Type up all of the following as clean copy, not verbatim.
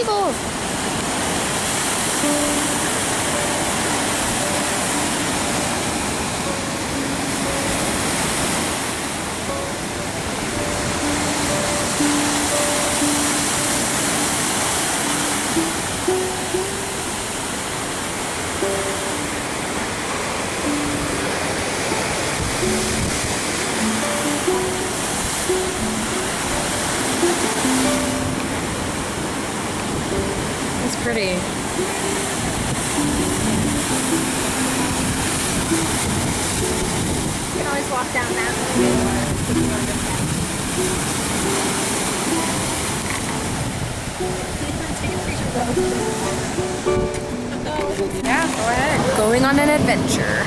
rainbows. It's pretty. You can always walk down that way if you understand. Yeah, go ahead. Going on an adventure.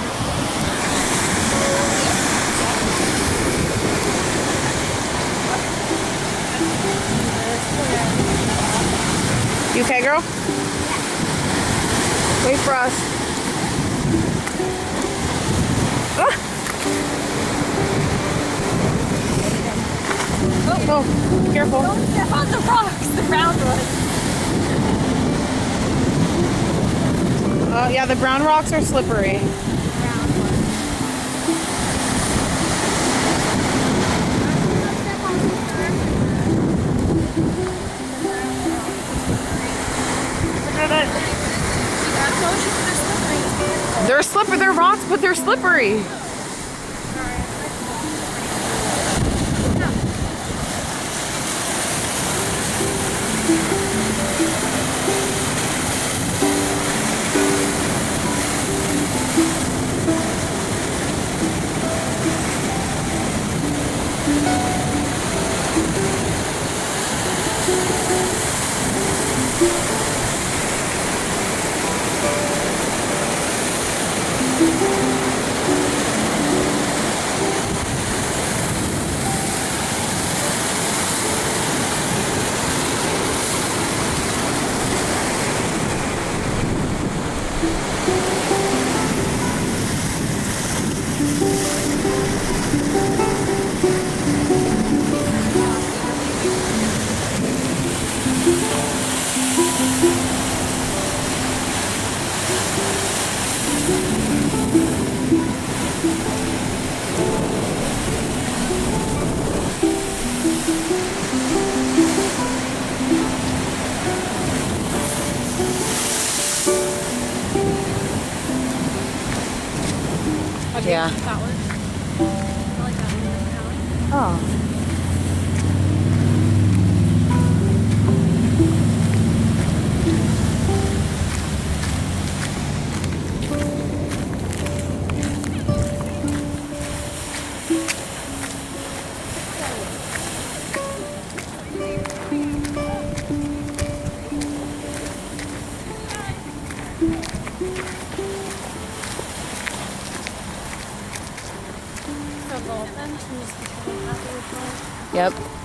You okay, girl? Wait for us. Ah! Oh, careful. Don't step on the rocks, the round ones. Yeah, the brown rocks are slippery. Round ones. They're slippery. They're rocks, but they're slippery. Yeah. That one. I like that one. Oh. Yep.